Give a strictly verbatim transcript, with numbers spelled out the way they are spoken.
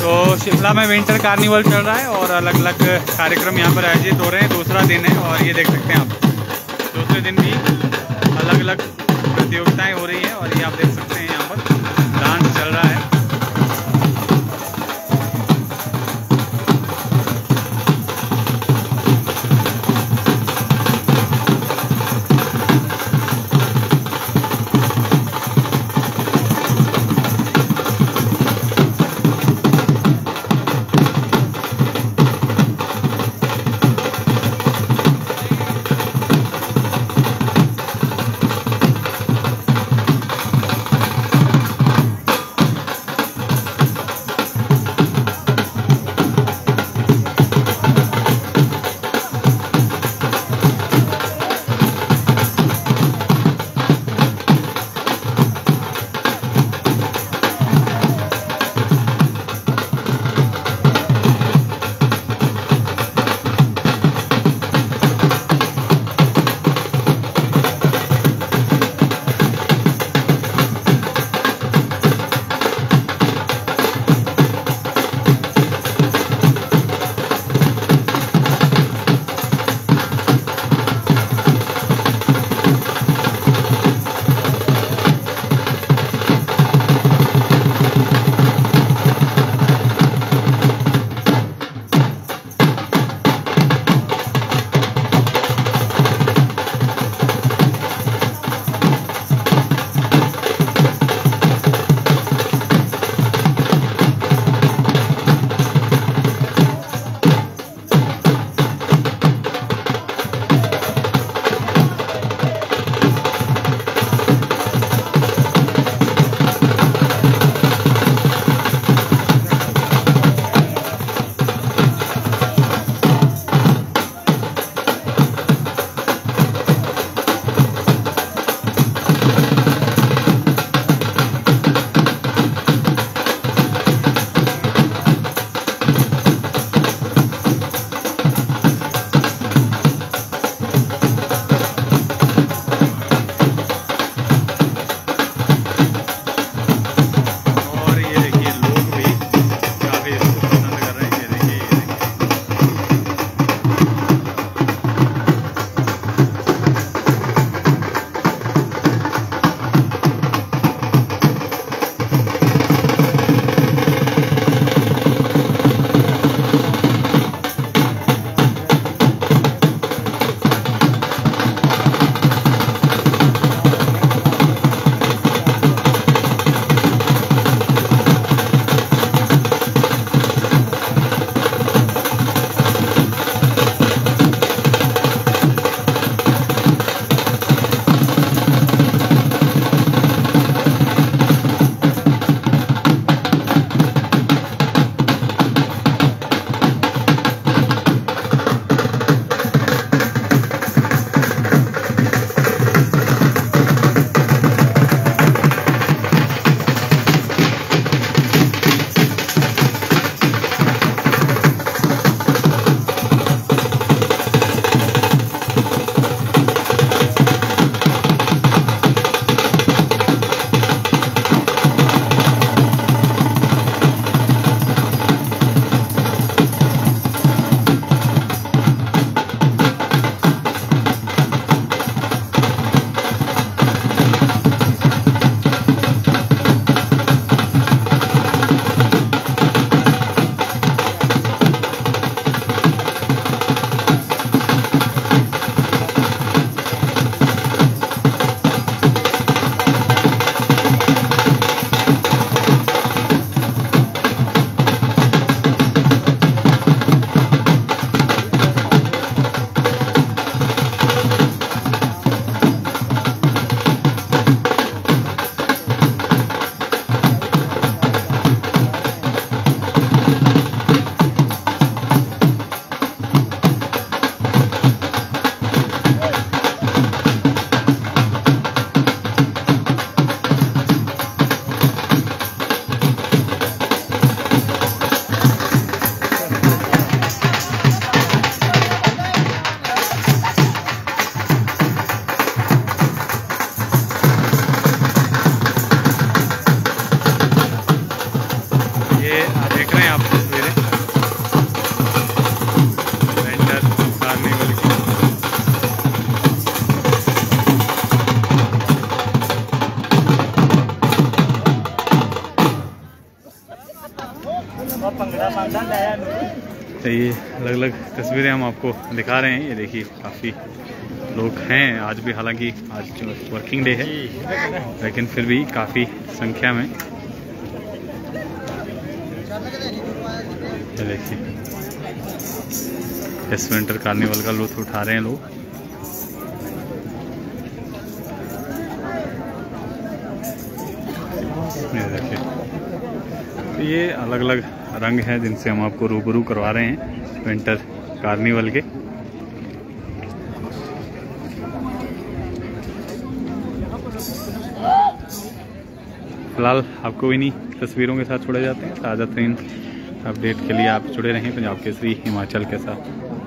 तो शिमला में winter carnival चल रहा है और अलग अलग कार्यक्रम यहाँ पर आयोजित हो रहे हैं। दूसरा दिन है और ये देख सकते हैं आप, दूसरे दिन भी अलग अलग प्रतियोगिताएं हो रही हैं और ये आप देख सकते हैं यहाँ पर डांस चल रहा है। ये देख रहे हैं आप तस्वीरें विंटर कार्निवल की। तो ये अलग अलग तस्वीरें हम आपको दिखा रहे हैं। ये देखिए काफ़ी लोग हैं आज भी, हालांकि आज वर्किंग डे है लेकिन फिर भी काफ़ी संख्या में। ये देखिए इस विंटर कार्निवल का लुत्फ उठा रहे हैं लोग। ये देखिए ये अलग अलग रंग हैं जिनसे हम आपको रूबरू करवा रहे हैं विंटर कार्निवल के। फिलहाल आपको इन्हीं तस्वीरों के साथ छोड़े जाते हैं। ताज़ा तरीन अपडेट के लिए आप जुड़े रहें पंजाब केसरी हिमाचल के साथ।